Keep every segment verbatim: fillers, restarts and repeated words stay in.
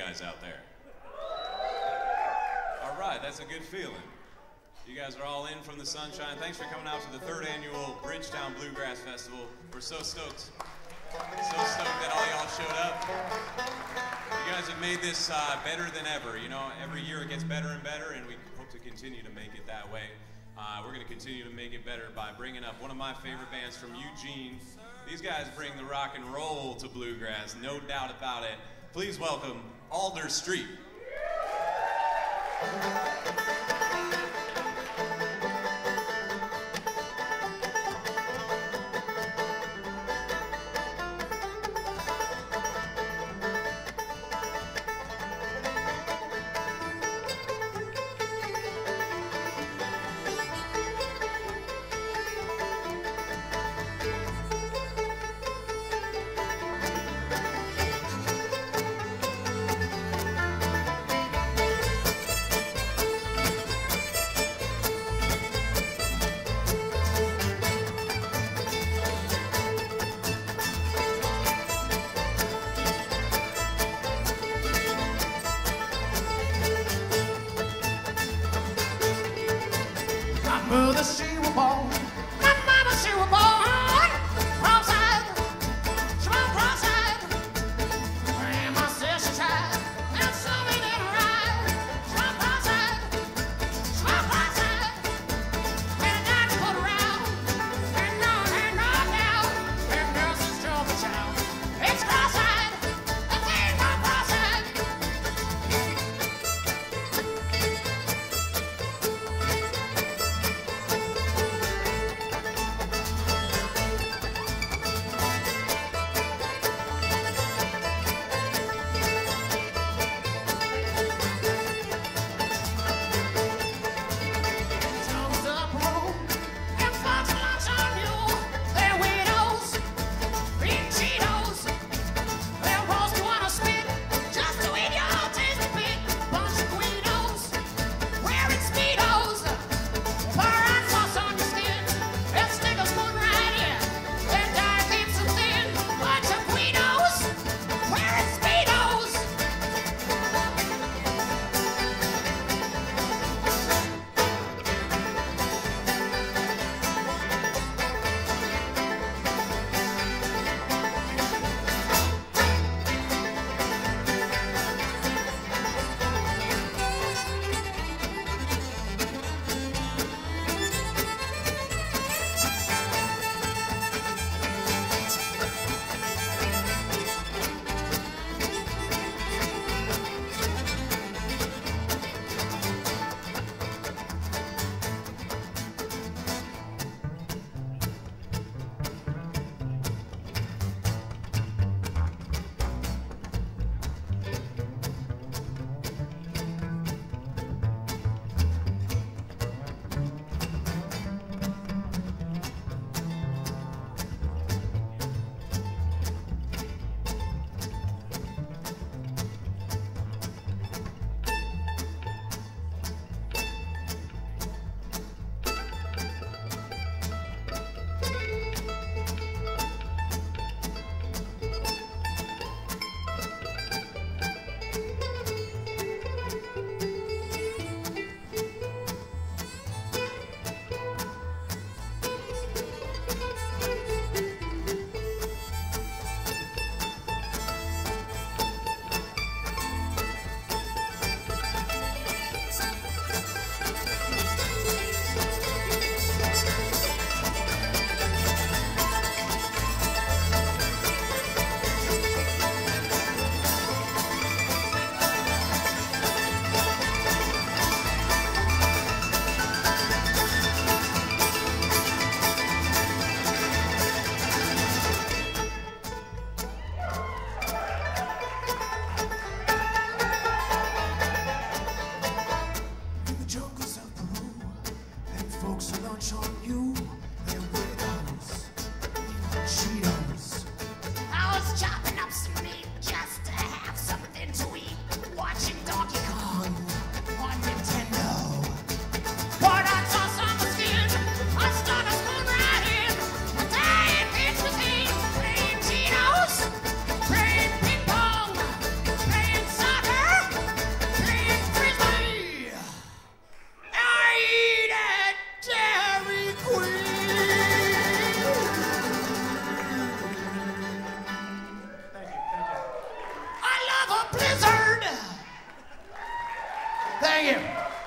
guys out there? All right, that's a good feeling. You guys are all in from the sunshine. Thanks for coming out to the third annual Bridgetown Bluegrass Festival. We're so stoked. So stoked that all y'all showed up. You guys have made this uh, better than ever. You know, every year it gets better and better, and we hope to continue to make it that way. Uh, we're going to continue to make it better by bringing up one of my favorite bands from Eugene. These guys bring the rock and roll to bluegrass, no doubt about it. Please welcome Alder Street. Mother, she was born. My mama, she was born. Cross-eyed, she was cross-eyed. And my sister tried, and some ain't ever right. She was cross-eyed, she was cross-eyed. And the doctor put around, and on and on down. And nurses drove the child. It's cross-eyed, and they ain't no cross-eyed.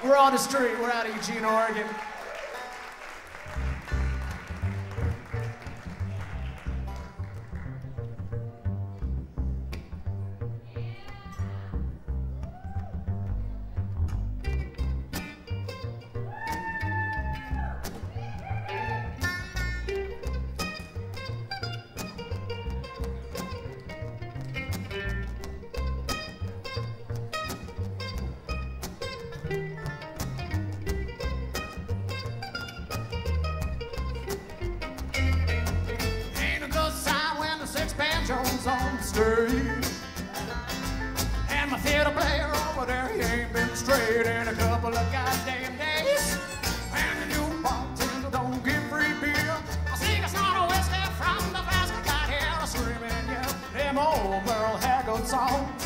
We're on the street. We're out of Eugene, Oregon. On the stage, and my theater player over there, he ain't been straight in a couple of goddamn days. And the new bartender don't give free beer. I sing a snort of whiskey from the flask. I got here screaming, yeah, them old Merle Haggard songs.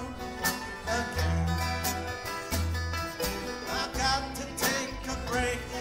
I've got to take a break.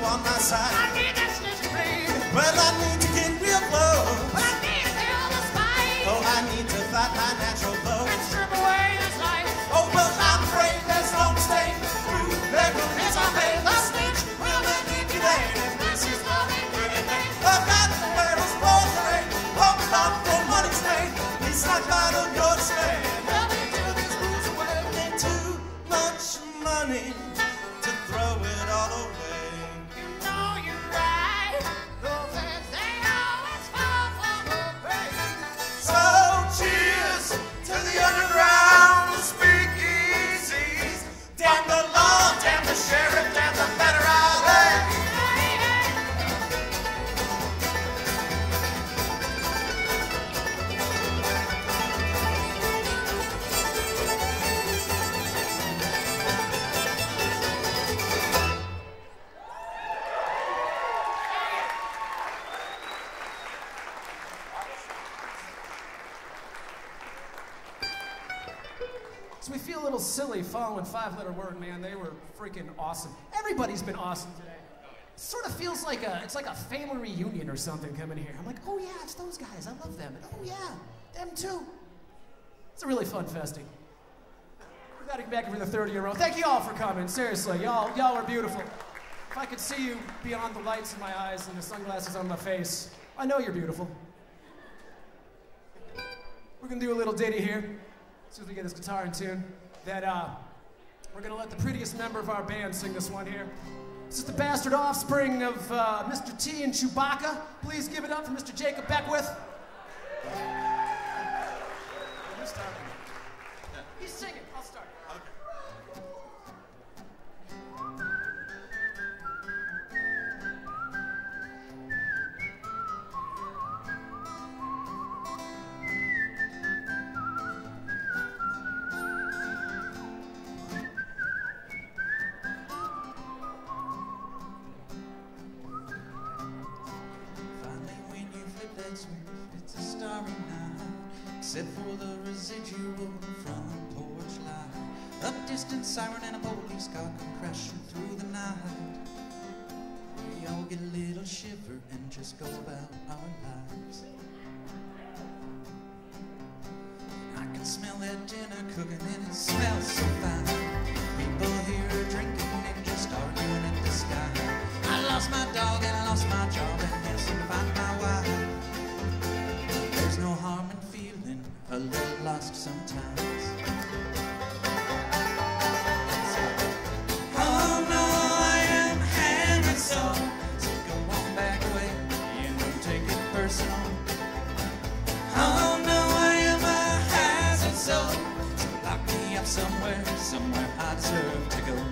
on my side. I need that snitch blade. Well, I need to get real close. But I need to feel the spite. Oh, I need to fight my natural foe. And strip away this life. Oh, but I'm afraid there's no mistake. Through there is a way. The snitch will manipulate. And this is loving anything. I've got the barrels for the rain. Pumped up for money's name. It's not right on your stand. Help me do these rules away. Ain't too much money to throw it all away. No, you're right. Those things, they always fall for the pain. So cheers to the underground speakeasies. Damn the law, damn the sheriff, damn the federale. So we feel a little silly following Five Letter Word, man. They were freaking awesome. Everybody's been awesome today. It sort of feels like a, it's like a family reunion or something coming here. I'm like, oh yeah, it's those guys. I love them. And oh yeah, them too. It's a really fun festing. We gotta get back for the third year row. Thank you all for coming. Seriously, y'all, y'all are beautiful. If I could see you beyond the lights in my eyes and the sunglasses on my face, I know you're beautiful. We're gonna do a little ditty here. As soon as we get this guitar in tune, that uh, we're gonna let the prettiest member of our band sing this one here. This is the bastard offspring of uh, Mister T and Chewbacca. Please give it up for Mister Jacob Beckwith. Who's starting? He's singing. I'll start. It's a starry night, except for the residual front porch light. A distant siren and a police car come crashing through the night. We all get a little shiver and just go about our lives. I can smell that dinner cooking and it smells so fine. People here are drinking and just arguing at the sky. I lost my dog and I lost my job and yes, and find my wife. There's no harm in feeling a little lost sometimes. Oh no, I am hammered so, so go on back away and don't take it personal. Oh no, I am a hazard so, so lock me up somewhere, somewhere I deserve to go.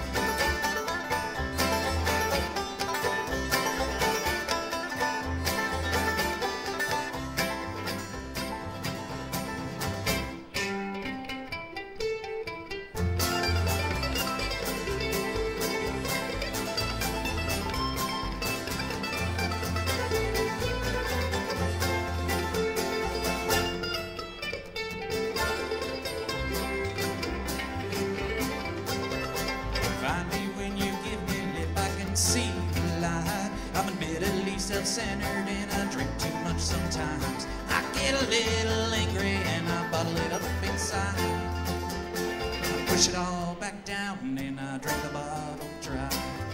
Self-centered and I drink too much sometimes. I get a little angry and I bottle it up inside. I push it all back down and I drink the bottle dry.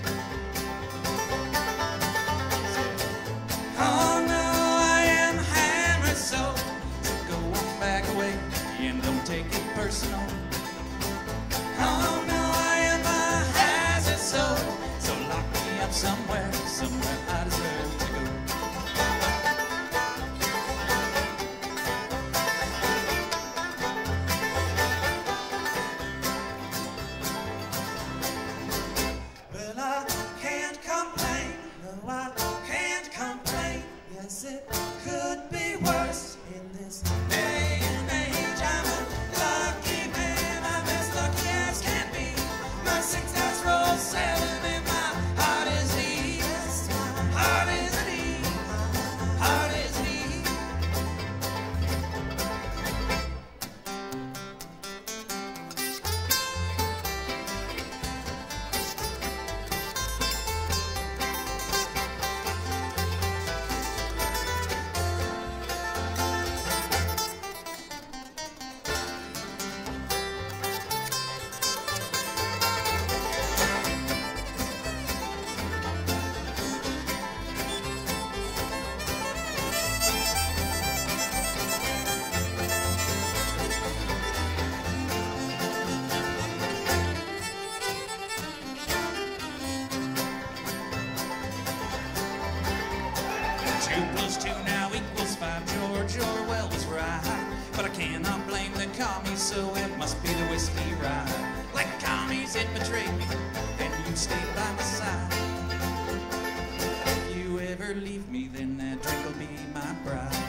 Oh no, I am hammered so, so go on back away and don't take it personal. Oh no, I am a hazard so, so lock me up somewhere, somewhere I deserve to go. cannot blame the commie, so it must be the whiskey ride. Like commies, it betrayed me, and you stayed by my side. If you ever leave me, then that drink will be my bride.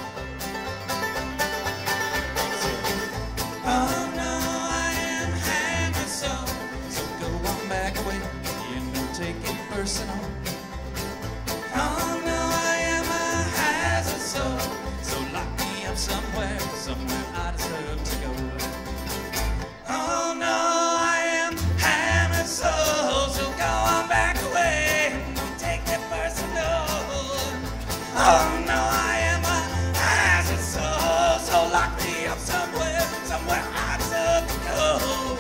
Oh no, I am hammered so, so go on back away, you know, take it personal. Oh no, I am a hazard so, so lock me up somewhere, somewhere I deserve to go. Oh no, I am hammered so, so go on back away, don't take it personal. Oh no, I am a hazard so, so lock me up somewhere, somewhere I deserve to go.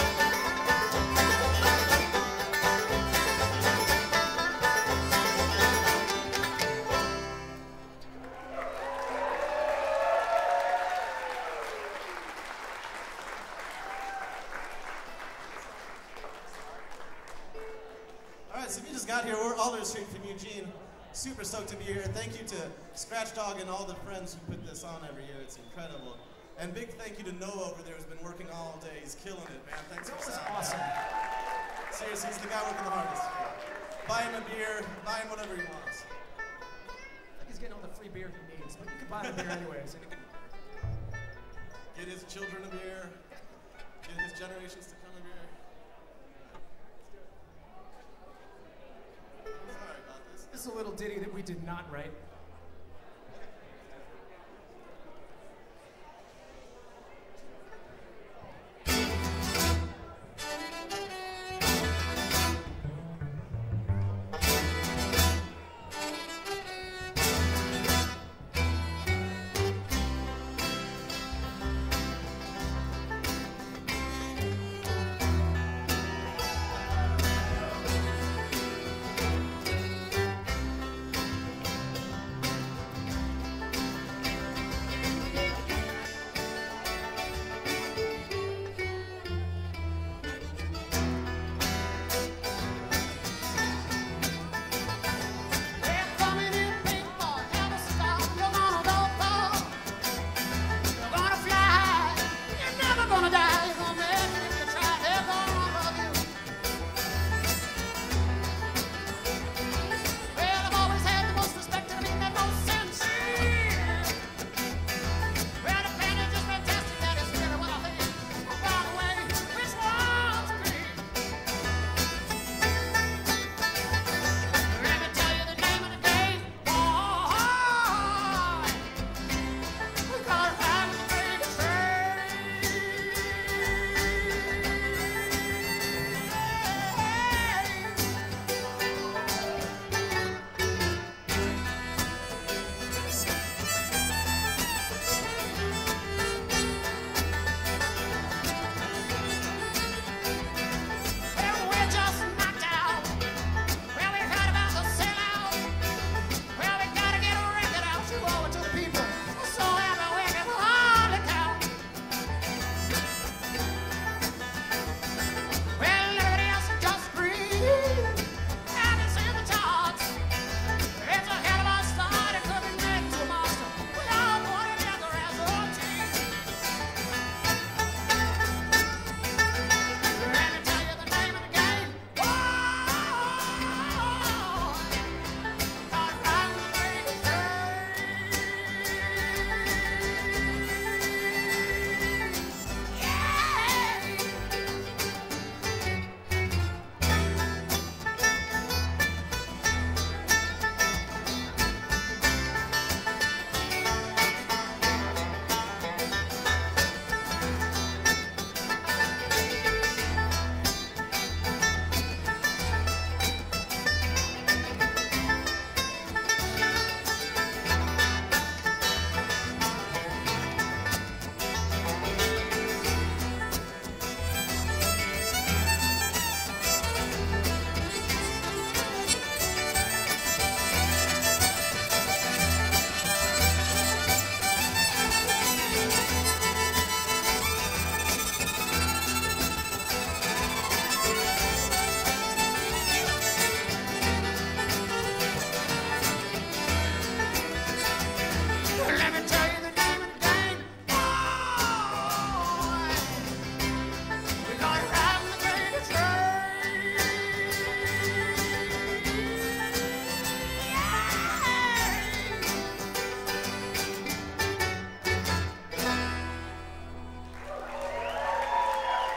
All right, so if you just got here, we're Alder Street from Eugene. Super stoked to be here. Thank you to Scratch Dog and all the friends who put this on every year. It's incredible. And big thank you to Noah over there who's been working all day. He's killing it, man. Thanks for That was sound. awesome. Seriously, he's the guy working the hardest. Buy him a beer, buy him whatever he wants. I think he's getting all the free beer he needs, but you can buy him beer anyways. Get his children a beer. Get his generations to come a beer. Sorry about this. This is a little ditty that we did not write.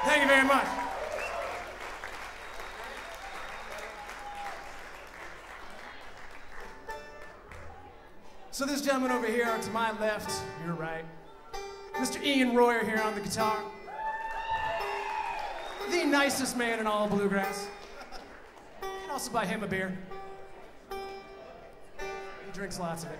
Thank you very much. So this gentleman over here to my left, your right, Mister Ian Royer here on the guitar. The nicest man in all of bluegrass. And also buy him a beer. He drinks lots of it.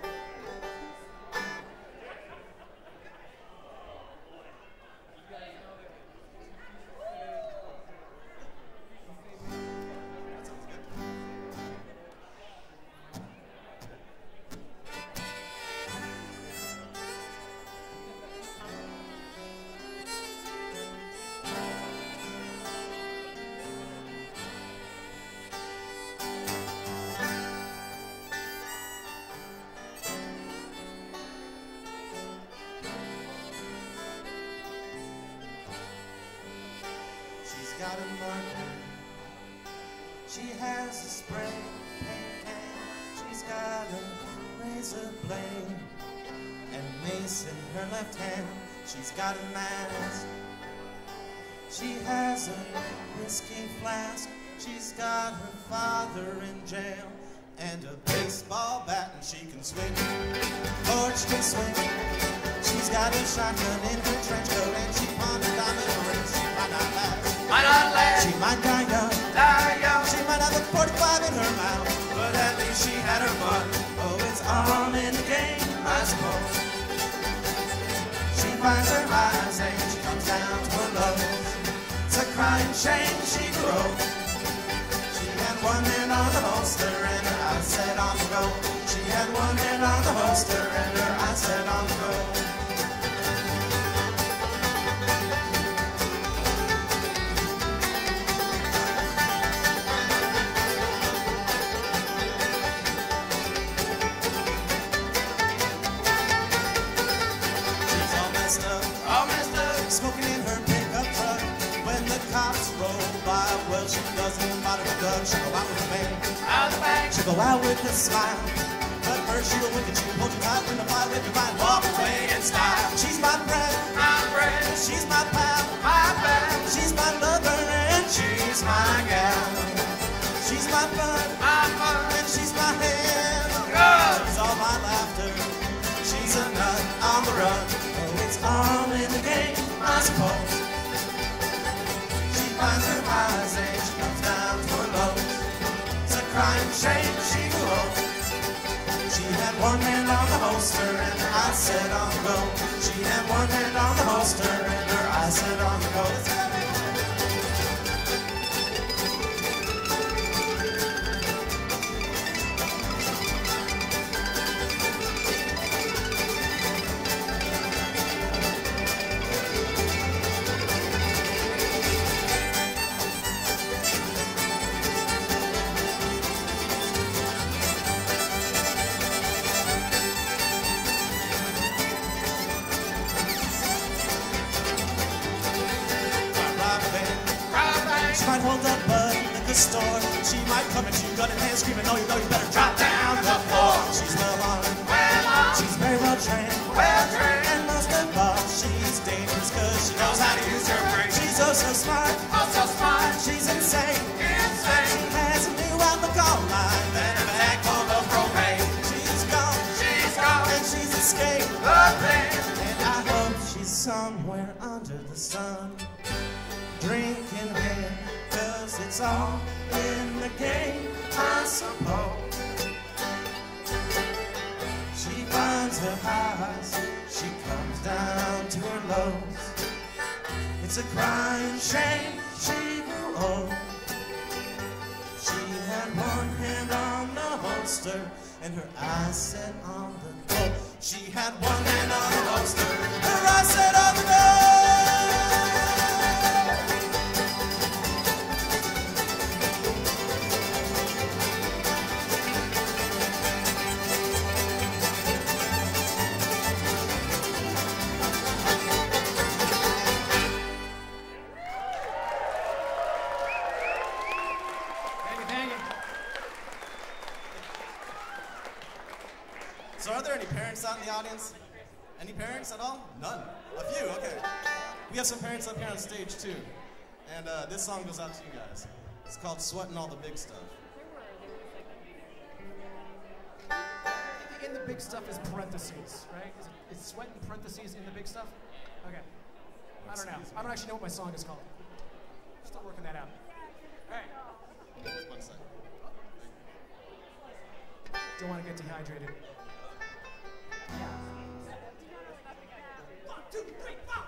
Got a marker, she has a spray paint can, she's got a razor blade and mace in her left hand. She's got a mask, she has a whiskey flask, she's got her father in jail and a baseball bat, and she can swing, or she can swing. She's got a shotgun in her trench coat and she pawned a diamond ring. She might not last. Might not last. She might die young. Die young. She might have a forty-five in her mouth, but at least she had her fun. Oh, it's all in the game, I suppose. She finds her highs and she comes down to her lows. It's a crying shame she grows. She had one hand on the holster and her eyes set on the goal. She had one hand on the holster and her eyes set on the goal. Smoking in her pickup truck. When the cops roll by, well, she doesn't bother with Doug. She'll go out with a bang. Out the bag. She'll go out with a smile. But first she'll look at you, hold you tight in the fire, with your mind, walk away in style. She's my friend. My friend. She's my pal. My pal. She's my lover and she's my gal. She's my fun. My fun. And she's my hand. Good. She's all my laughter. She's a nut on the run. Oh, it's all in the game, I suppose. She finds her highs and she comes down to her lows. It's a crying shame she grew old. She had one hand on the holster and her eyes set on the goal. She had one hand on the holster and her eyes set on the goal. Let's go. She might hold up a liquor store. She might come at you, gun in hand, screaming, "Oh, you know you better drop down the floor." She's well armed, Well armed. she's very well trained, Well trained. and most of all, she's dangerous 'cause she knows how to use her brain. She's oh so smart, Oh, so smart. she's insane. Insane. She has a new outlook on life and a bag full of propane. She's gone, She's gone. and she's escaped, The thing. and I hope she's somewhere under the sun, drinking beer, 'cause it's all in the game, I suppose. She finds her highs, she comes down to her lows. It's a crying shame she grew old. She had one hand on the holster and her eyes set on the goal. She had one hand on the holster, her eyes set on the goal. Thank you, thank you. So are there any parents out in the audience? Any parents at all? None. A few, okay. We have some parents up here on stage too. And uh, this song goes out to you guys. It's called Sweating All the Big Stuff. In the big stuff is parentheses, right? Is, it, is sweat in parentheses in the big stuff? Okay. I don't know. I don't actually know what my song is called. Still working that out. All right. One second. Don't want to get dehydrated. One, two, three, four.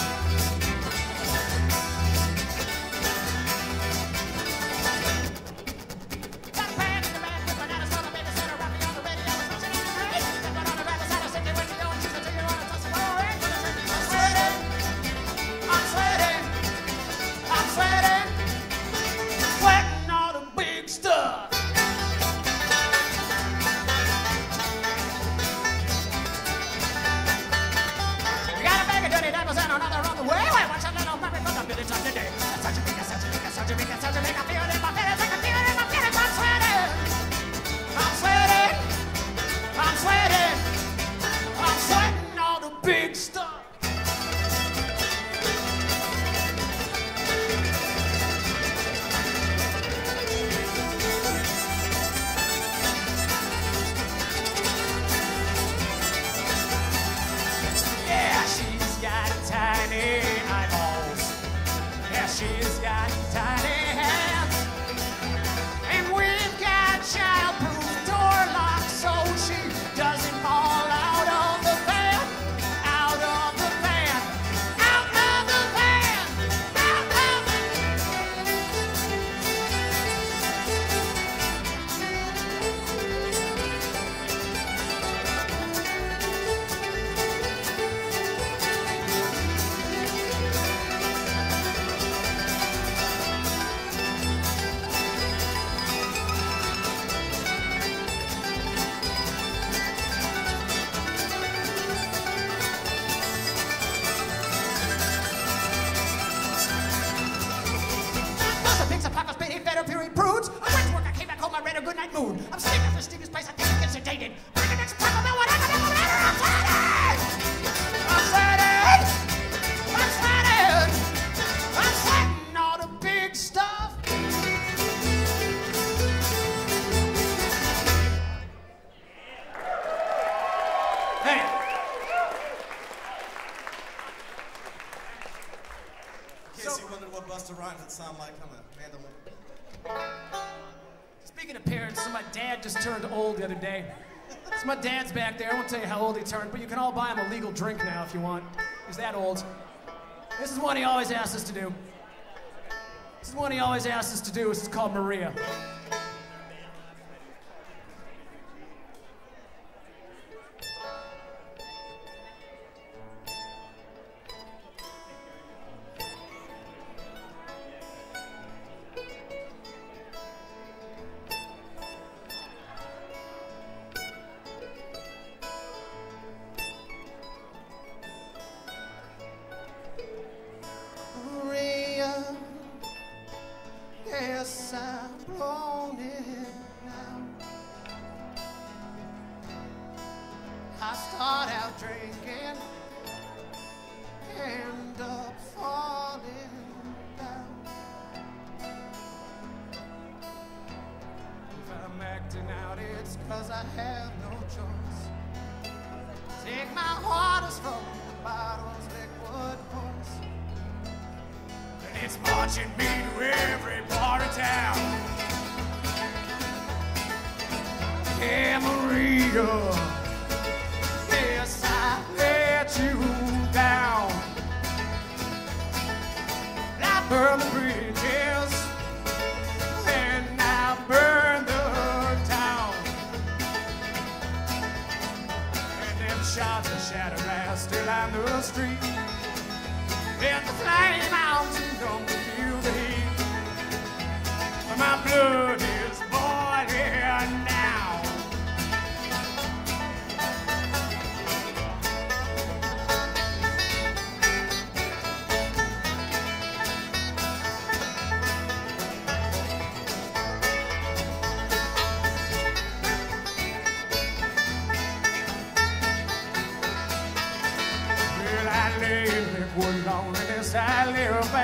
Sound like I'm a Amanda. Speaking of parents, so my dad just turned old the other day. So my dad's back there. I won't tell you how old he turned, but you can all buy him a legal drink now if you want. He's that old. This is one he always asks us to do. This is one he always asks us to do. This is called Maria.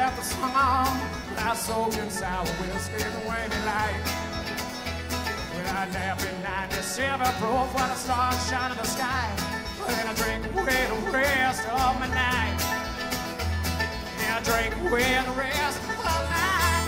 at the sun, I soak in sour whiskey the way me like. When I nap in ninety-seven proof when the stars shine in the sky, and I drink away the rest of my night. And I drink away the rest of my night.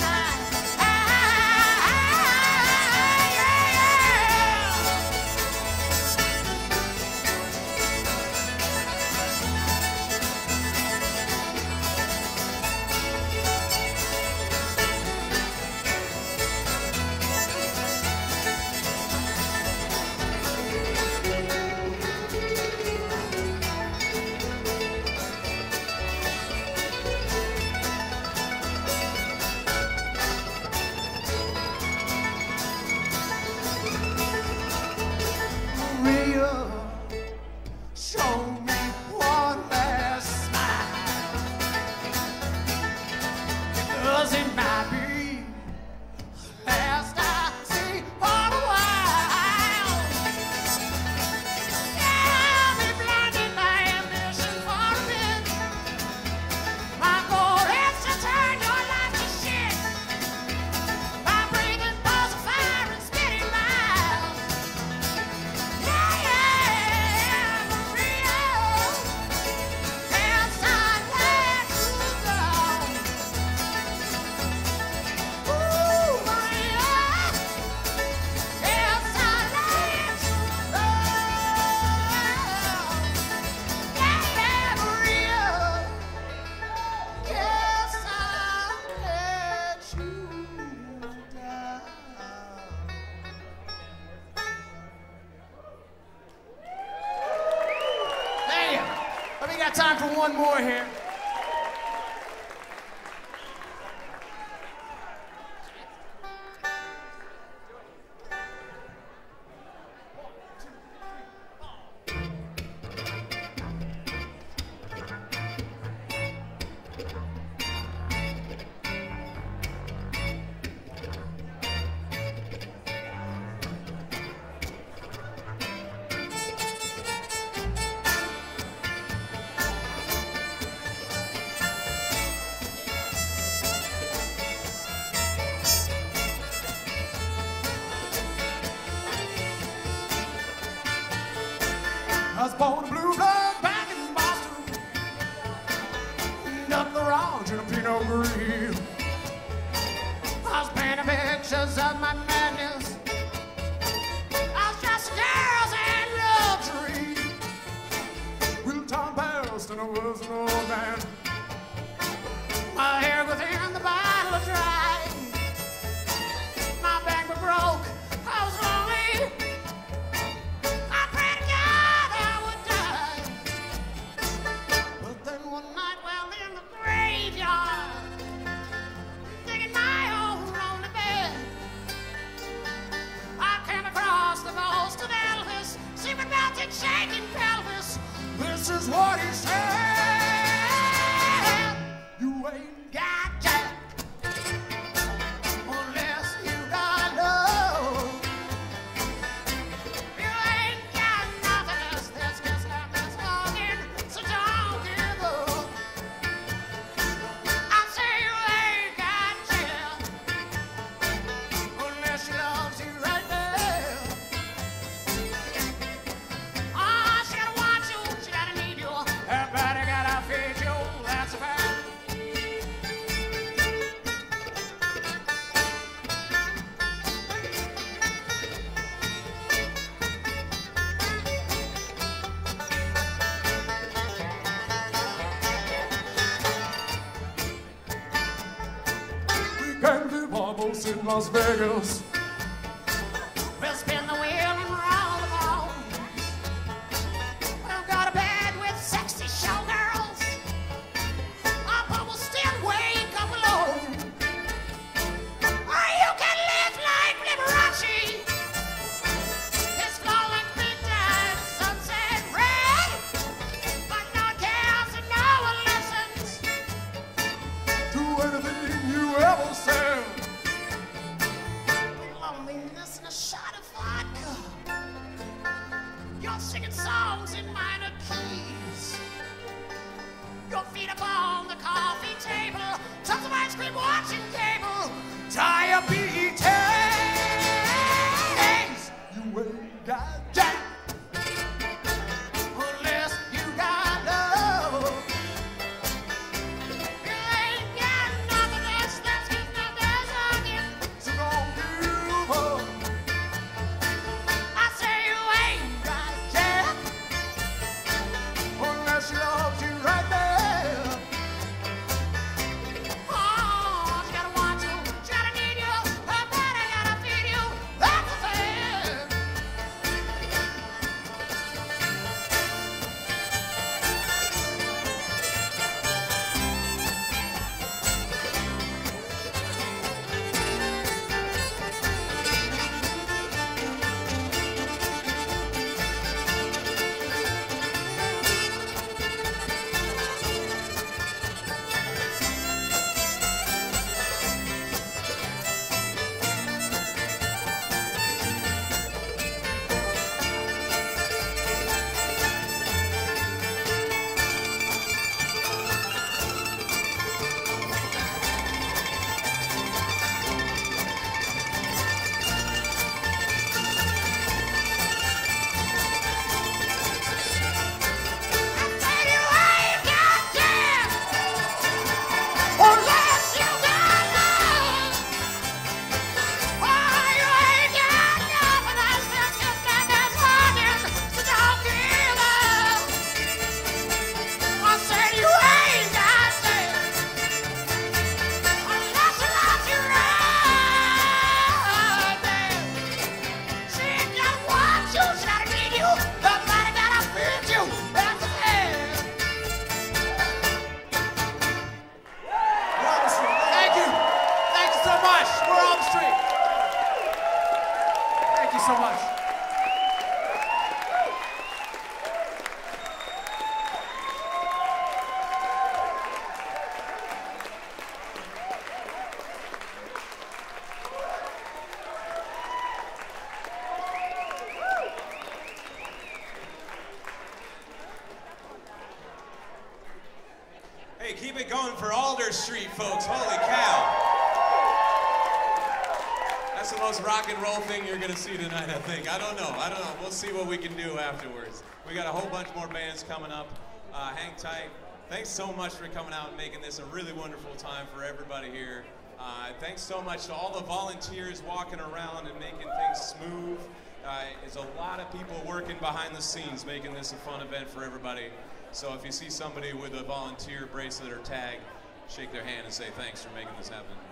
Time for one more here. I was born a blue blood back in Boston. Nothing wrong in a Pinot Gris. I was painting pictures of my madness. I was just girls and luxury. Well, time passed and I was an old man. My hair within the bottle of dry. My bank was broke. I was lonely. Shaking pelvis, this is what he said. You ain't got jack unless you got love. You ain't got nothing else that's just like this hugging, so don't give up. I say you ain't got jack unless she loves you right now. Everybody gotta feed you, that's a fact. We can do bubbles in Las Vegas. We'll spin the wheel and roll the bones. We've got a bed with sexy showgirls. Our pub will still wake up alone. Or you can live like Liberace. It's flowing midnight, sunset red. But no one cares and no one listens to anything you ever said. scream watching cable. Diabetes. You ain't got jack. Unless you got love. You ain't got nothing else that's getting up there talking. So don't give up. I say you ain't got jack. Unless she loves you right there. Oh, she gotta want you, she gotta need you, her body gotta feed you. That's the thing. Thank you. Thank you so much. We're on the street. Thank you so much. Hey, keep it going for Alder Street, folks. Holy cow. That's the most rock and roll thing you're going to see tonight, I think. I don't know. I don't know. We'll see what we can do afterwards. We got a whole bunch more bands coming up. Uh, hang tight. Thanks so much for coming out and making this a really wonderful time for everybody here. Uh, thanks so much to all the volunteers walking around and making things smooth. Uh, there's a lot of people working behind the scenes making this a fun event for everybody. So if you see somebody with a volunteer bracelet or tag, shake their hand and say thanks for making this happen.